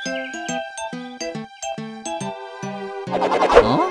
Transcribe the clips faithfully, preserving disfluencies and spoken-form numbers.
Huh?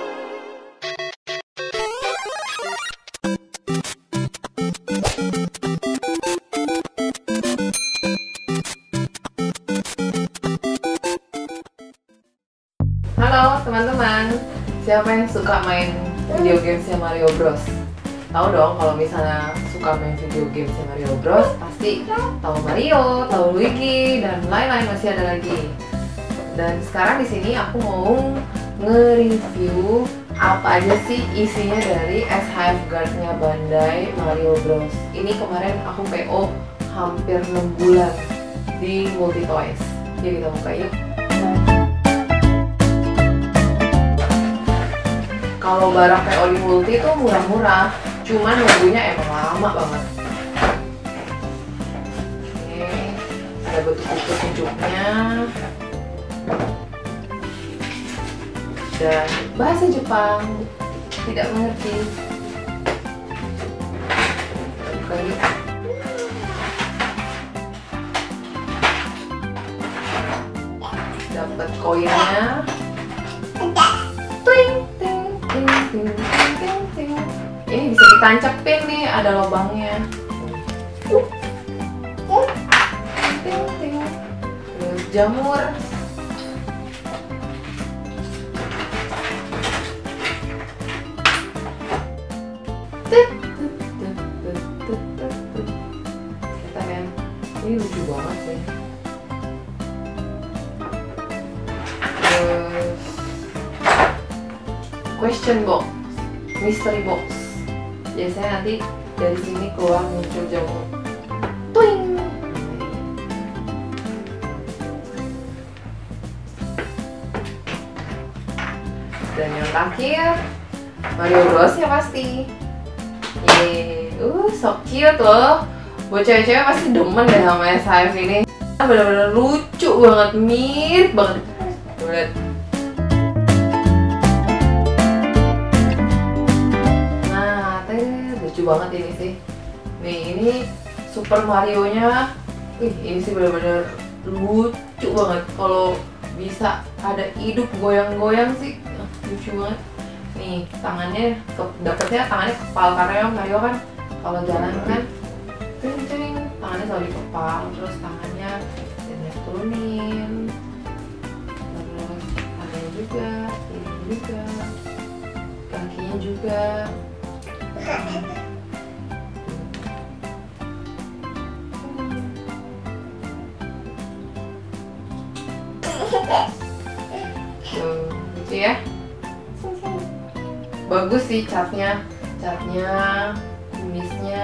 Halo teman-teman, siapa yang suka main video gamesnya Mario Bros? Tahu dong kalau misalnya suka main video gamesnya Mario Bros, pasti tahu Mario, tahu Luigi, dan lain-lain masih ada lagi. Dan sekarang di sini aku mau nge-review apa aja sih isinya dari S H F Guard-nya Bandai Mario Bros. Ini kemarin aku P O hampir enam bulan di Multi Toys. Jadi kita buka yuk. Kalau barang P O di Multi itu murah-murah, cuman nunggunya emang lama banget. Oke, ada bentuk-bentuk pucuknya dan bahasa Jepang tidak mengerti. Buka yuk. Dapat koinnya. Twing. Ini bisa ditancepin nih, ada lubangnya. Terus jamur. Kita kan, ini lucu banget sih. Terus question box, mystery box. Biasanya nanti dari sini keluar muncul jamur. Twing. Dan yang terakhir Mario Bros ya pasti. Yeay, uh, so cute loh. Buat cewek-cewek pasti demen deh sama S H F ini. Bener-bener lucu banget, mirip banget. Lihat. Lucu banget ini sih. Nih, ini Super Mario-nya. Wih, ini sih bener-bener lucu banget. Kalau bisa ada hidup goyang-goyang sih, lucu banget. Nih, tangannya dapetnya tangannya kepal karena Mario kan kalau jalan kan ceng-ceng, tangannya selalu di kepal, terus tangannya dan turunin. Terus tangannya juga, ini juga. Kakinya juga. Tuh, lucu ya. Bagus sih catnya, catnya, kumisnya,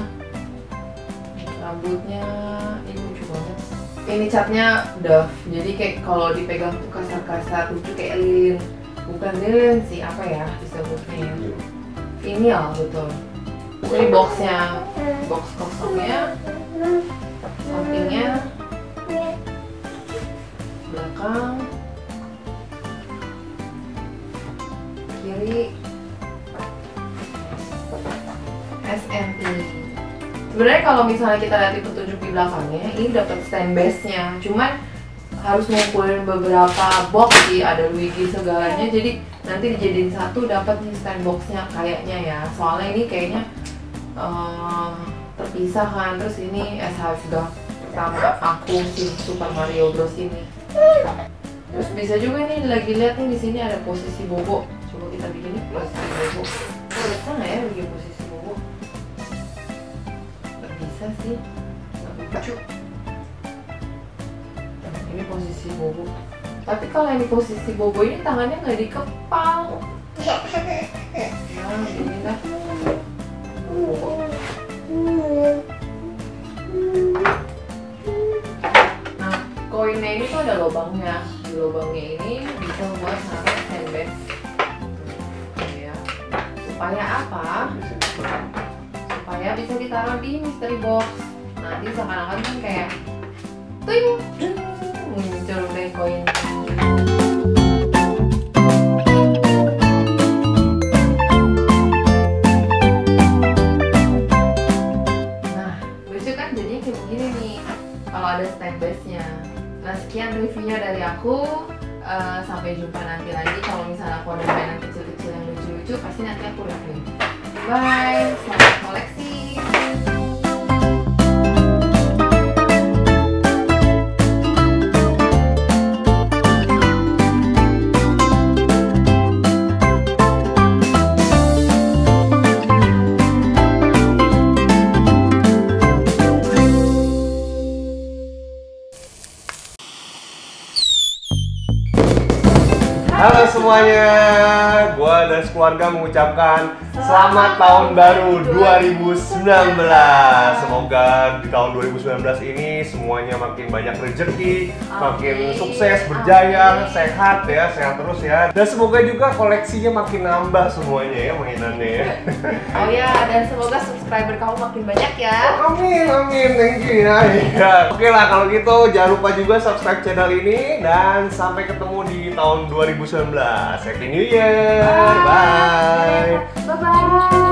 rambutnya, ini lucu banget. Ini catnya Dove, jadi kayak kalau dipegang tuh kasar-kasar, lucu kayak lilin. Bukan lilin sih, apa ya disebutnya? Ini ya betul. Ini boxnya, box kosongnya, sampingnya, belakang, kiri, S N T. Sebenarnya kalau misalnya kita lihat di petunjuk di belakangnya, ini dapat stand base-nya. Cuman harus ngumpulin beberapa box sih, ada Luigi segalanya. Jadi nanti dijadiin satu dapat nih stand box-nya kayaknya ya. Soalnya ini kayaknya uh, terpisah kan. Terus ini S H F Guard sama aku si Super Mario Bros ini. Terus bisa juga nih lagi lihat nih di sini ada posisi Bobo. Coba kita bikin nih posisi Bobo. Oh, bisa nggak ya bikin posisi Bobo? Nggak bisa sih. Nggak lucu. Ini posisi Bobo. Tapi kalau yang di posisi Bobo ini tangannya nggak dikepal. Nah, gini dah. Bobo. Nah, koinnya ini tuh ada lubangnya. Di lubangnya ini bisa buat naruh handbag. Ya. Supaya apa? Supaya bisa ditaruh di mystery box. Nanti seakan-akan kan kayak ting, muncul deh koin. Nah, lucu kan jadinya kayak begini nih. Kalau ada stand base-nya. Nah, sekian reviewnya dari aku. Uh, sampai jumpa nanti lagi. Kalau misalnya aku ada mainan kecil-kecil yang lucu-lucu, pasti nanti aku review. Bye, selamat koleksi. Halo semuanya, gua dan keluarga mengucapkan selamat tahun baru dua ribu sembilan belas. Semoga di tahun dua ribu sembilan belas ini semuanya makin banyak rezeki, makin sukses, berjaya, sehat ya, sehat terus ya. Dan semoga juga koleksinya makin nambah semuanya ya mainannya ya. Oh ya, dan semoga subscriber kamu makin banyak ya. Amin, amin, thank you ya. Ya. Oke lah kalau gitu jangan lupa juga subscribe channel ini dan sampai ketemu di tahun dua ribu sembilan belas. Happy New Year. Bye. Bye bye.